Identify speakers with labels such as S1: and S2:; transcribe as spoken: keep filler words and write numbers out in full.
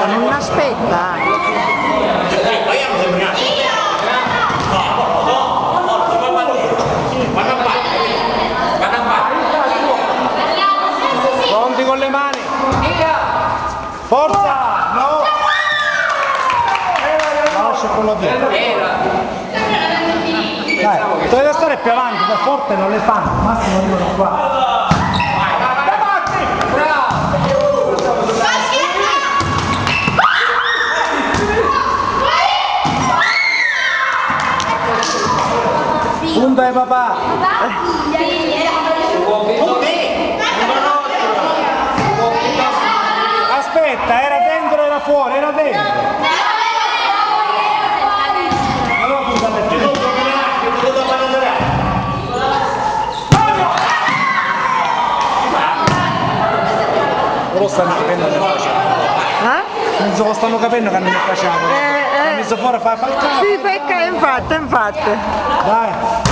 S1: non aspetta.
S2: Pronti con le mani. Forza! No! Lascia quello dietro. Dai, dovete stare più avanti, da forte non le fanno, massimo arrivano qua. Punta di papà! Aspetta, era dentro, era fuori, era dentro! Allora punta per te! Loro stanno capendo che non facciamo.
S1: Eh?
S2: Non so, stanno capendo che non ne facciamo.
S1: Eh, eh.
S2: Mi sto fuori a fare il capo.
S1: Sì, perché infatti, infatti.
S2: Dai!